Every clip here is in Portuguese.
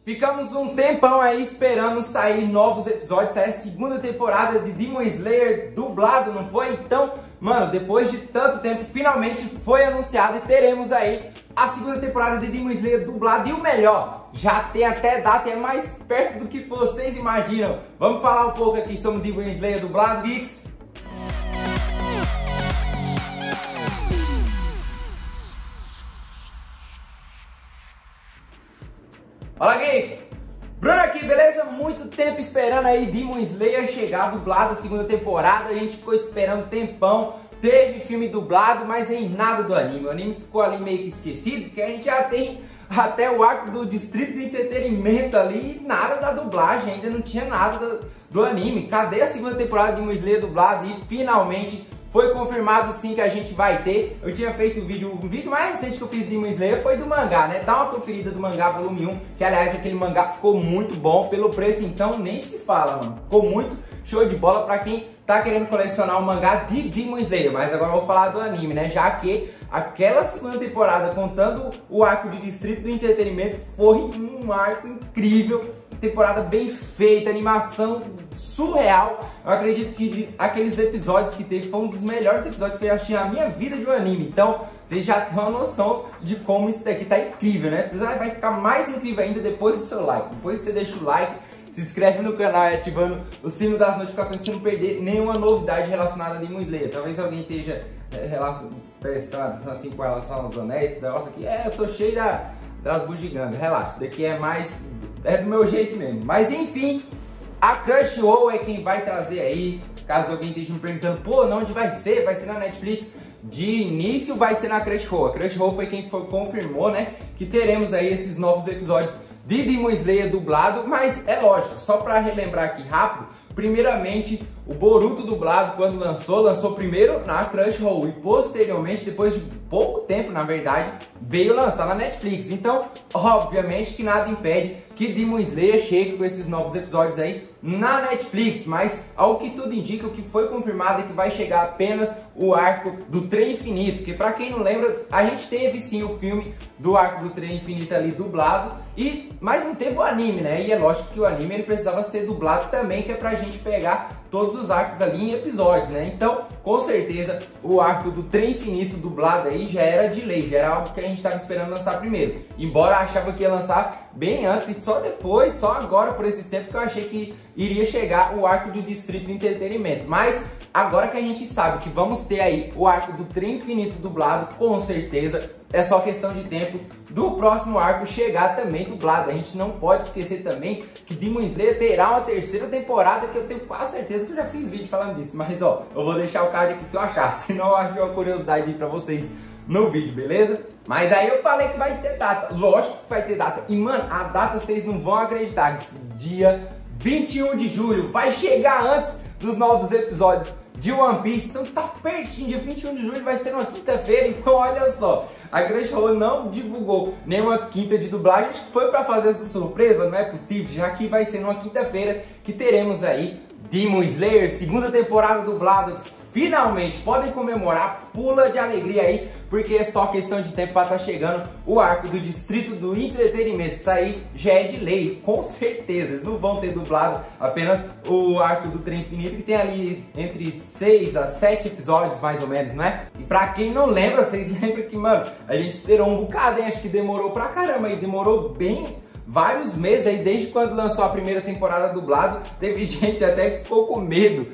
Ficamos um tempão aí esperando sair novos episódios, sair a segunda temporada de Demon Slayer dublado, não foi? Então, mano, depois de tanto tempo, finalmente foi anunciado e teremos aí a segunda temporada de Demon Slayer dublado. E o melhor, já tem até data, é mais perto do que vocês imaginam. Vamos falar um pouco aqui sobre Demon Slayer dublado, Geeks? Fala, Geek! Bruno aqui, beleza? Muito tempo esperando aí Demon Slayer chegar dublado, a segunda temporada. A gente ficou esperando um tempão. Teve filme dublado, mas em nada do anime. O anime ficou ali meio que esquecido, porque a gente já tem até o arco do Distrito do Entretenimento ali e nada da dublagem. Ainda não tinha nada do anime. Cadê a segunda temporada de Demon Slayer dublado? E finalmente foi confirmado sim que a gente vai ter. Eu tinha feito um vídeo mais recente que eu fiz de Demon Slayer foi do mangá, né? Dá uma conferida do mangá volume 1, que aliás aquele mangá ficou muito bom. Pelo preço então nem se fala, mano. Ficou muito show de bola pra quem tá querendo colecionar o mangá de Demon Slayer. Mas agora eu vou falar do anime, né? Já que aquela segunda temporada, contando o arco de Distrito do Entretenimento, foi um arco incrível. Temporada bem feita, animação surreal. Eu acredito que aqueles episódios que teve foi um dos melhores episódios que eu já assisti na minha vida de um anime. Então, vocês já têm uma noção de como isso daqui tá incrível, né? Vai ficar mais incrível ainda depois do seu like. Depois que você deixa o like, se inscreve no canal e ativando o sino das notificações pra você não perder nenhuma novidade relacionada a Demon Slayer. Talvez alguém esteja prestando assim com relação aos anéis. Esse negócio aqui, eu tô cheio das bugigangas. Relaxa, daqui é mais... é do meu jeito mesmo. Mas enfim, a Crunchyroll é quem vai trazer aí. Caso alguém esteja me perguntando, pô, onde vai ser? Vai ser na Netflix? De início vai ser na Crunchyroll. A Crunchyroll foi quem confirmou, né? Que teremos aí esses novos episódios de Demon Slayer dublado. Mas é lógico, só pra relembrar aqui rápido. Primeiramente, o Boruto dublado, quando lançou primeiro na Crunchyroll e posteriormente, depois de pouco tempo, na verdade, veio lançar na Netflix. Então, obviamente que nada impede que Demon Slayer chegue com esses novos episódios aí na Netflix, mas ao que tudo indica, o que foi confirmado é que vai chegar apenas o arco do Trem Infinito, que pra quem não lembra, a gente teve sim o filme do arco do Trem Infinito ali dublado, mas não teve o anime, né? E é lógico que o anime ele precisava ser dublado também, que é pra gente pegar todos os arcos ali em episódios, né? Então, com certeza, o arco do Trem Infinito dublado aí já era de lei, já era algo que a gente estava esperando lançar primeiro. Embora eu achava que ia lançar bem antes e só depois, só agora por esses tempos que eu achei que iria chegar o arco do Distrito do Entretenimento. Mas agora que a gente sabe que vamos ter aí o arco do Trem Infinito dublado, com certeza é só questão de tempo do próximo arco chegar também dublado. A gente não pode esquecer também que Demon Slayer terá uma terceira temporada, que eu tenho quase certeza que eu já fiz vídeo falando disso. Mas ó, eu vou deixar o card aqui se eu achar, senão eu acho uma curiosidade aí pra vocês no vídeo, beleza? Mas aí eu falei que vai ter data, lógico que vai ter data. E mano, a data vocês não vão acreditar, dia 21 de julho, vai chegar antes dos novos episódios de One Piece, então tá pertinho, dia 21 de julho vai ser uma quinta-feira, então olha só, a Crunchyroll não divulgou nenhuma quinta de dublagem, acho que foi pra fazer essa surpresa, não é possível, já que vai ser numa quinta-feira que teremos aí Demon Slayer, segunda temporada dublada, finalmente, podem comemorar, pula de alegria aí, porque é só questão de tempo para estar chegando o arco do Distrito do Entretenimento. Isso aí já é de lei, com certeza. Eles não vão ter dublado apenas o arco do Trem Infinito, que tem ali entre 6 a 7 episódios, mais ou menos, não é? E pra quem não lembra, vocês lembram que, mano, a gente esperou um bocado, hein? Acho que demorou pra caramba e demorou bem vários meses aí, desde quando lançou a primeira temporada dublado. Teve gente até que ficou com medo,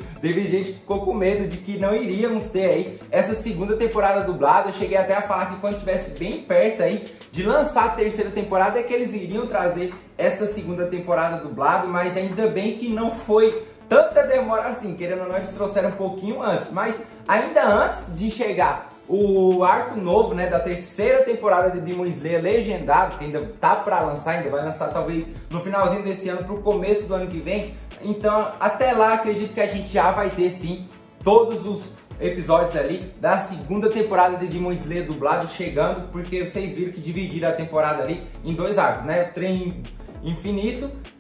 de que não iríamos ter aí essa segunda temporada dublada. Eu cheguei até a falar que quando estivesse bem perto aí de lançar a terceira temporada é que eles iriam trazer esta segunda temporada dublado, mas ainda bem que não foi tanta demora assim, querendo ou não, eles trouxeram um pouquinho antes, mas ainda antes de chegar o arco novo, né, da terceira temporada de Demon Slayer legendado, que ainda tá pra lançar, ainda vai lançar talvez no finalzinho desse ano, pro começo do ano que vem. Então, até lá, acredito que a gente já vai ter sim todos os episódios ali da segunda temporada de Demon Slayer dublado chegando, porque vocês viram que dividiram a temporada ali em dois arcos, né, o Trem Infinito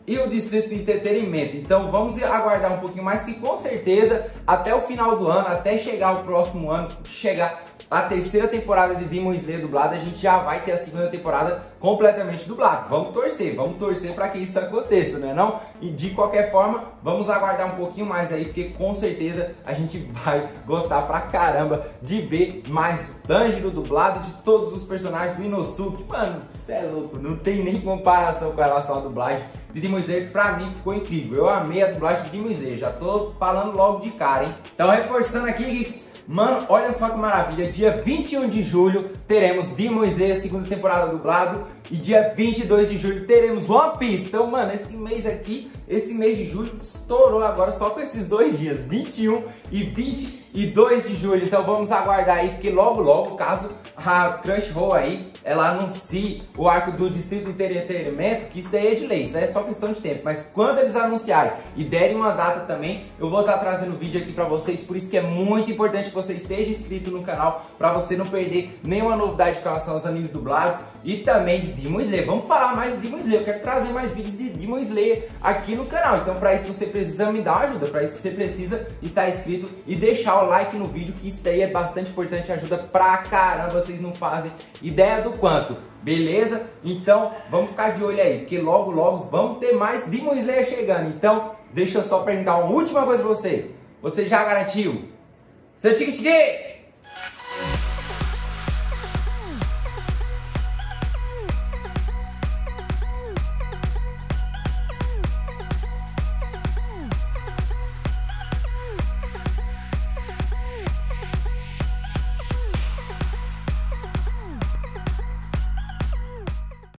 e o Distrito de Entretenimento. Então vamos aguardar um pouquinho mais, que com certeza até o final do ano, até chegar o próximo ano, chegar a terceira temporada de Demon Slayer dublada, a gente já vai ter a segunda temporada completamente dublada. Vamos torcer para que isso aconteça, não é não? E de qualquer forma, vamos aguardar um pouquinho mais aí, porque com certeza a gente vai gostar pra caramba de ver mais do Tanjiro dublado, de todos os personagens do Inosuke. Mano, isso é louco, não tem nem comparação com relação à dublagem de Demon Slayer. Pra mim ficou incrível, eu amei a dublagem de Demon Slayer, já tô falando logo de cara, hein? Então reforçando aqui, Geeks, mano, olha só que maravilha, dia 21 de julho teremos Demon Slayer segunda temporada dublado e dia 22 de julho teremos One Piece. Então, mano, esse mês aqui, esse mês de julho estourou agora só com esses 2 dias, 21 e 22 de julho. Então vamos aguardar aí, porque logo logo, caso a Crunchyroll aí, ela anuncie o arco do Distrito de Entretenimento, que isso daí é de lei, isso aí é só questão de tempo. Mas quando eles anunciarem e derem uma data também, eu vou estar trazendo vídeo aqui pra vocês. Por isso que é muito importante que você esteja inscrito no canal, pra você não perder nenhuma novidade com relação aos animes dublados e também de Demon Slayer. Vamos falar mais de Demon Slayer, eu quero trazer mais vídeos de Demon Slayer aqui no canal. Então pra isso você precisa me dar ajuda, pra isso você precisa estar inscrito e deixar o like no vídeo, que isso daí é bastante importante, ajuda pra caramba, vocês não fazem ideia do quanto, beleza? Então vamos ficar de olho aí, porque logo logo vamos ter mais Demon Slayer chegando. Então deixa eu só perguntar uma última coisa pra você, você já garantiu seu ticket?